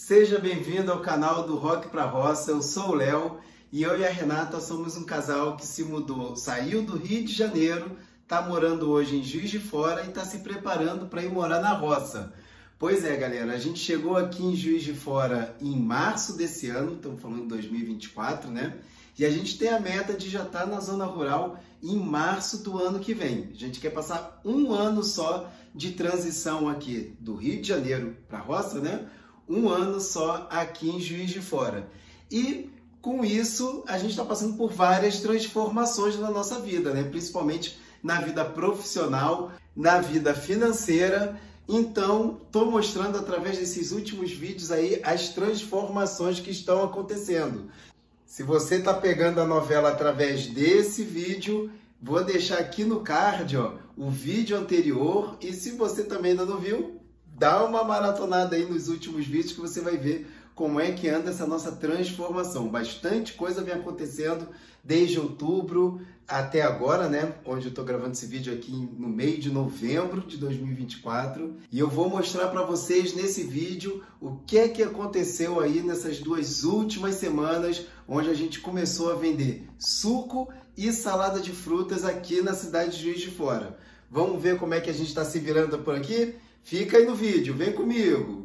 Seja bem-vindo ao canal do Rock pra Roça. Eu sou o Léo e eu e a Renata somos um casal que se mudou, saiu do Rio de Janeiro, está morando hoje em Juiz de Fora e está se preparando para ir morar na roça. Pois é, galera, a gente chegou aqui em Juiz de Fora em março desse ano, estamos falando de 2024, né? E a gente tem a meta de já estar na zona rural em março do ano que vem. A gente quer passar um ano só de transição aqui do Rio de Janeiro para a roça, né? Um ano só aqui em Juiz de Fora. E com isso, a gente está passando por várias transformações na nossa vida, né? Principalmente na vida profissional, na vida financeira. Então, estou mostrando através desses últimos vídeos aí as transformações que estão acontecendo. Se você está pegando a novela através desse vídeo, vou deixar aqui no card, ó, o vídeo anterior. E se você também ainda não viu, dá uma maratonada aí nos últimos vídeos que você vai ver como é que anda essa nossa transformação. Bastante coisa vem acontecendo desde outubro até agora, né? Onde eu tô gravando esse vídeo aqui no meio de novembro de 2024. E eu vou mostrar para vocês nesse vídeo o que é que aconteceu aí nessas duas últimas semanas, onde a gente começou a vender suco e salada de frutas aqui na cidade de Juiz de Fora. Vamos ver como é que a gente está se virando por aqui? Fica aí no vídeo, vem comigo!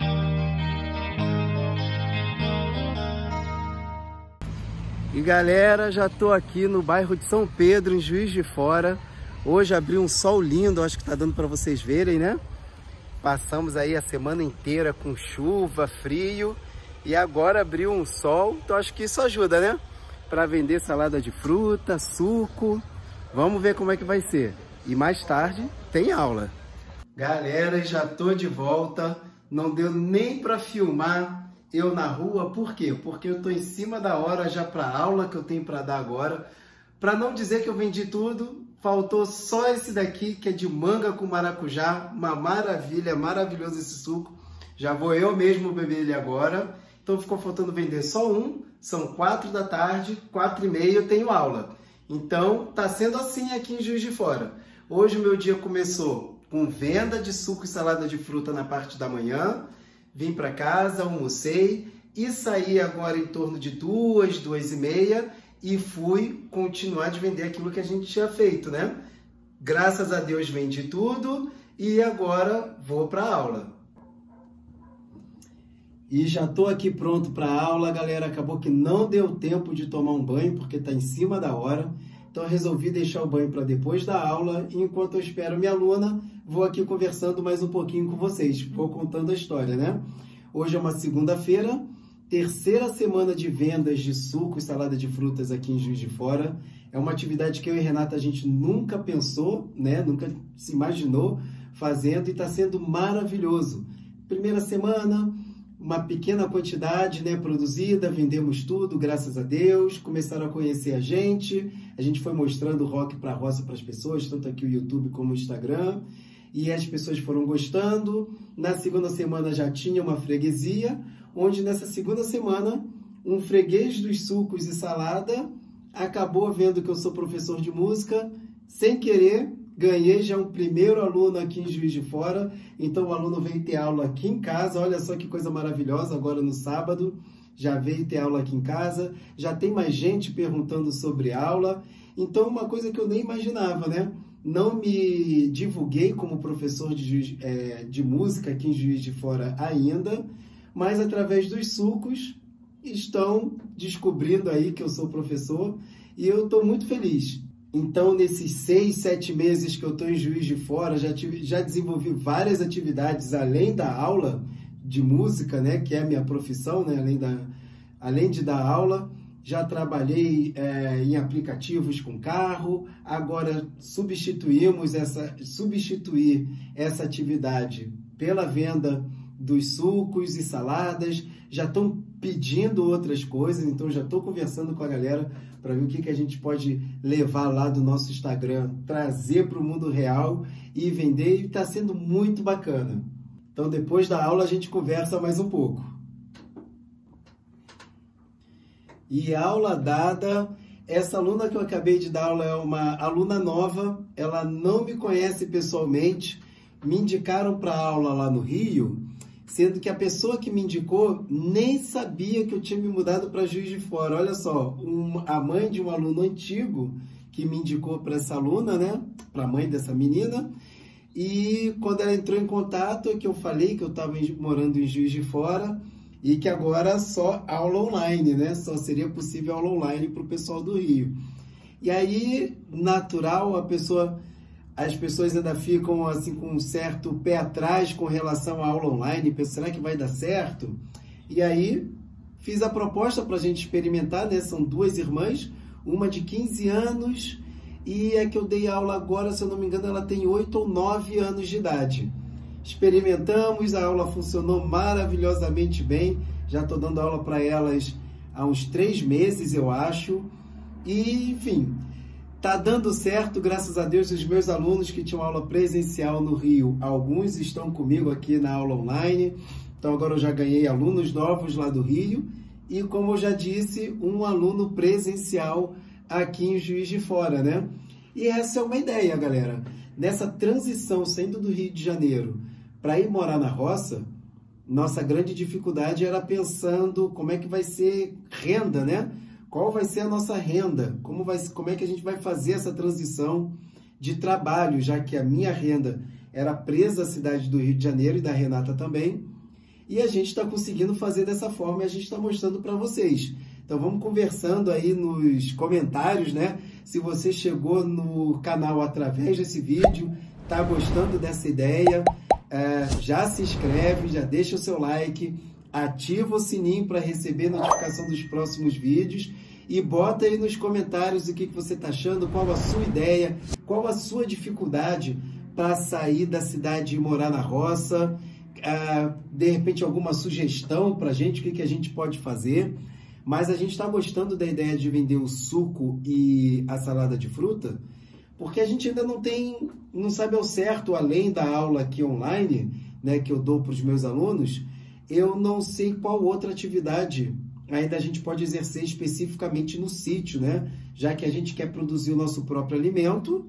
E galera, já tô aqui no bairro de São Pedro, em Juiz de Fora. Hoje abriu um sol lindo, acho que tá dando para vocês verem, né? Passamos aí a semana inteira com chuva, frio, e agora abriu um sol, então acho que isso ajuda, né? Para vender salada de fruta, suco. Vamos ver como é que vai ser. E mais tarde tem aula. Galera, já tô de volta. Não deu nem para filmar eu na rua. Por quê? Porque eu tô em cima da hora já para a aula que eu tenho para dar agora. Para não dizer que eu vendi tudo, faltou só esse daqui, que é de manga com maracujá. Uma maravilha, maravilhoso esse suco. Já vou eu mesmo beber ele agora. Então ficou faltando vender só um. São 4 da tarde, 4h30 eu tenho aula. Então tá sendo assim aqui em Juiz de Fora. Hoje o meu dia começou com venda de suco e salada de fruta na parte da manhã. Vim para casa, almocei e saí agora em torno de 2, 2h30 e fui continuar de vender aquilo que a gente tinha feito, né? Graças a Deus vendi tudo e agora vou para a aula. E já estou aqui pronto para a aula, galera. Acabou que não deu tempo de tomar um banho porque está em cima da hora. Então eu resolvi deixar o banho para depois da aula e enquanto eu espero minha aluna, vou aqui conversando mais um pouquinho com vocês. Vou contando a história, né? Hoje é uma segunda-feira, terceira semana de vendas de suco e salada de frutas aqui em Juiz de Fora. É uma atividade que eu e Renata a gente nunca pensou, né? Nunca se imaginou fazendo e está sendo maravilhoso. Primeira semana, uma pequena quantidade, né, produzida, vendemos tudo, graças a Deus, começaram a conhecer a gente foi mostrando o Rock pra Roça para as pessoas, tanto aqui o YouTube como o Instagram, e as pessoas foram gostando. Na segunda semana já tinha uma freguesia, onde nessa segunda semana, um freguês dos sucos e salada acabou vendo que eu sou professor de música, sem querer, ganhei já um primeiro aluno aqui em Juiz de Fora, então o aluno veio ter aula aqui em casa, olha só que coisa maravilhosa, agora no sábado, já veio ter aula aqui em casa, já tem mais gente perguntando sobre aula, então uma coisa que eu nem imaginava, né? Não me divulguei como professor de música aqui em Juiz de Fora ainda, mas através dos sucos estão descobrindo aí que eu sou professor e eu estou muito feliz. Então, nesses 6, 7 meses que eu estou em Juiz de Fora, já desenvolvi várias atividades além da aula de música, né, que é a minha profissão, né, além de dar aula. Já trabalhei em aplicativos com carro, agora substituir essa atividade pela venda dos sucos e saladas. Já estão pedindo outras coisas, então já estou conversando com a galera para ver o que a gente pode levar lá do nosso Instagram, trazer para o mundo real e vender, e está sendo muito bacana. Então depois da aula a gente conversa mais um pouco. E aula dada, essa aluna que eu acabei de dar aula é uma aluna nova, ela não me conhece pessoalmente, me indicaram para aula lá no Rio, sendo que a pessoa que me indicou nem sabia que eu tinha me mudado para Juiz de Fora. Olha só, a mãe de um aluno antigo que me indicou para essa aluna, né, para a mãe dessa menina, e quando ela entrou em contato, é que eu falei que eu estava morando em Juiz de Fora e que agora só aula online, né, só seria possível aula online para o pessoal do Rio. E aí, natural, as pessoas ainda ficam assim com um certo pé atrás com relação à aula online, pensam, será que vai dar certo? E aí, fiz a proposta para a gente experimentar, né? São duas irmãs, uma de 15 anos e a que eu dei aula agora, se eu não me engano, ela tem 8 ou 9 anos de idade. Experimentamos, a aula funcionou maravilhosamente bem, já estou dando aula para elas há uns 3 meses, eu acho, e enfim... Tá dando certo, graças a Deus, os meus alunos que tinham aula presencial no Rio, alguns estão comigo aqui na aula online, então agora eu já ganhei alunos novos lá do Rio e, como eu já disse, um aluno presencial aqui em Juiz de Fora, né? E essa é uma ideia, galera. Nessa transição, saindo do Rio de Janeiro para ir morar na roça, nossa grande dificuldade era pensando como é que vai ser renda, né? Qual vai ser a nossa renda? Como é que a gente vai fazer essa transição de trabalho, já que a minha renda era presa à cidade do Rio de Janeiro e da Renata também, e a gente está conseguindo fazer dessa forma e a gente está mostrando para vocês. Então vamos conversando aí nos comentários, né? Se você chegou no canal através desse vídeo, está gostando dessa ideia, já se inscreve, já deixa o seu like, ativa o sininho para receber notificação dos próximos vídeos e bota aí nos comentários o que você está achando, qual a sua ideia, qual a sua dificuldade para sair da cidade e morar na roça, de repente alguma sugestão para a gente, o que a gente pode fazer. Mas a gente está gostando da ideia de vender o suco e a salada de fruta, porque a gente ainda não sabe ao certo, além da aula aqui online, né, que eu dou para os meus alunos, eu não sei qual outra atividade ainda a gente pode exercer especificamente no sítio, né? Já que a gente quer produzir o nosso próprio alimento,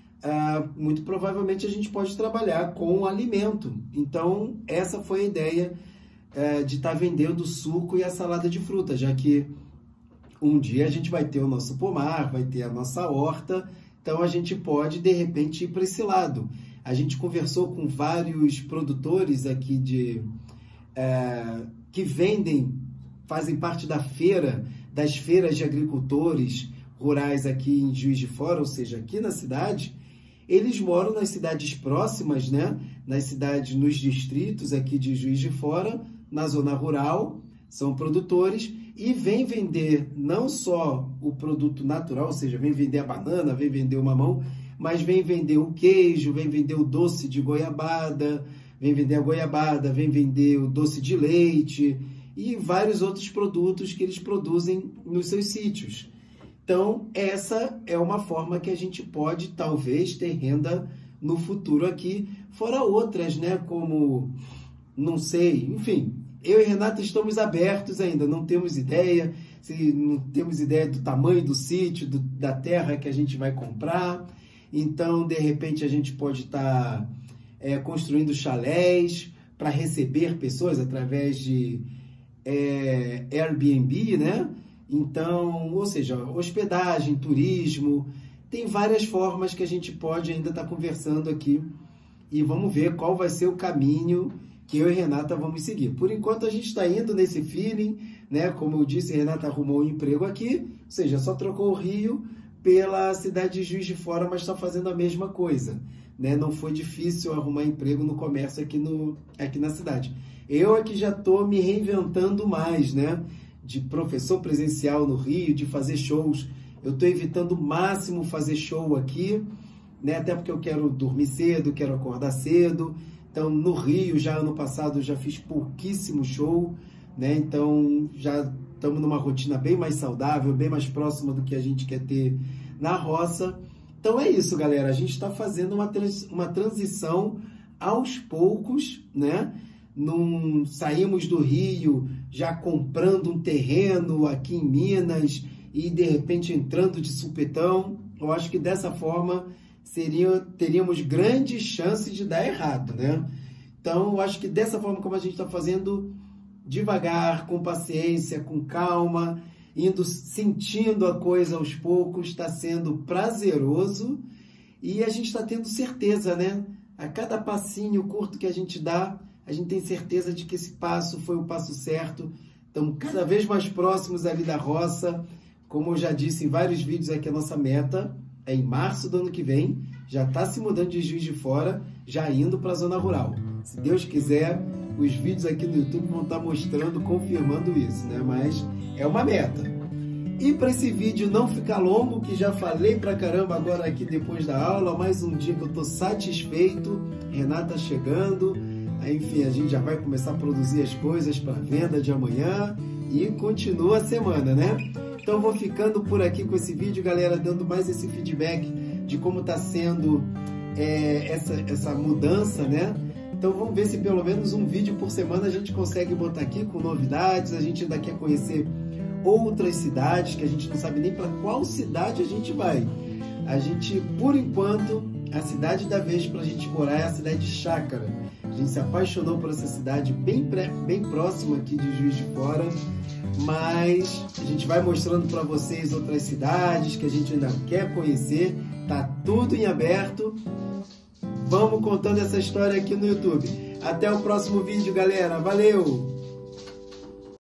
muito provavelmente a gente pode trabalhar com alimento. Então, essa foi a ideia de estar vendendo o suco e a salada de fruta, já que um dia a gente vai ter o nosso pomar, vai ter a nossa horta, então a gente pode, de repente, ir para esse lado. A gente conversou com vários produtores aqui que fazem parte das feiras de agricultores rurais aqui em Juiz de Fora, ou seja, aqui na cidade. Eles moram nas cidades próximas, né? Nas cidades, nos distritos aqui de Juiz de Fora, na zona rural, são produtores e vêm vender não só o produto natural, ou seja, vem vender a banana, vem vender o mamão, mas vem vender o queijo, vem vender o doce de goiabada, vem vender a goiabada, vem vender o doce de leite e vários outros produtos que eles produzem nos seus sítios. Então, essa é uma forma que a gente pode, talvez, ter renda no futuro aqui, fora outras, né? Como, não sei, enfim, eu e Renata estamos abertos ainda, não temos ideia, não temos ideia do tamanho do sítio, da terra que a gente vai comprar. Então, de repente, a gente pode estar construindo chalés para receber pessoas através de Airbnb, né? Então, ou seja, hospedagem, turismo, tem várias formas que a gente pode ainda estar conversando aqui e vamos ver qual vai ser o caminho que eu e Renata vamos seguir. Por enquanto a gente está indo nesse feeling, né? Como eu disse, Renata arrumou um emprego aqui, ou seja, só trocou o Rio pela cidade de Juiz de Fora, mas está fazendo a mesma coisa, né? Não foi difícil arrumar emprego no comércio aqui na cidade. Eu aqui já estou me reinventando mais, né? De professor presencial no Rio, de fazer shows. Eu estou evitando o máximo fazer show aqui, né? Até porque eu quero dormir cedo, quero acordar cedo. Então, no Rio, já ano passado, eu já fiz pouquíssimo show, né? Então, já estamos numa rotina bem mais saudável, bem mais próxima do que a gente quer ter na roça. Então, é isso, galera. A gente está fazendo uma transição aos poucos, né? Saímos do Rio já comprando um terreno aqui em Minas e de repente entrando de supetão. Eu acho que dessa forma teríamos grandes chances de dar errado, né? Então, eu acho que dessa forma como a gente está fazendo, devagar, com paciência, com calma, indo sentindo a coisa aos poucos, está sendo prazeroso e a gente está tendo certeza, né? A cada passinho curto que a gente dá, a gente tem certeza de que esse passo foi o passo certo. Estamos cada vez mais próximos ali da roça. Como eu já disse em vários vídeos aqui, a nossa meta é em março do ano que vem, já está se mudando de Juiz de Fora, já indo para a zona rural. Se Deus quiser, os vídeos aqui no YouTube vão estar mostrando, confirmando isso, né? Mas é uma meta. E para esse vídeo não ficar longo, que já falei pra caramba agora aqui depois da aula, mais um dia que eu tô satisfeito, Renata chegando, aí, enfim, a gente já vai começar a produzir as coisas para venda de amanhã e continua a semana, né? Então vou ficando por aqui com esse vídeo, galera, dando mais esse feedback de como tá sendo essa mudança, né? Então vamos ver se pelo menos um vídeo por semana a gente consegue botar aqui com novidades. A gente ainda quer conhecer outras cidades, que a gente não sabe nem para qual cidade a gente vai. A gente, por enquanto, a cidade da vez para a gente morar é a cidade de Chácara. A gente se apaixonou por essa cidade bem próxima aqui de Juiz de Fora, mas a gente vai mostrando para vocês outras cidades que a gente ainda quer conhecer. Tá tudo em aberto. Vamos contando essa história aqui no YouTube. Até o próximo vídeo, galera. Valeu!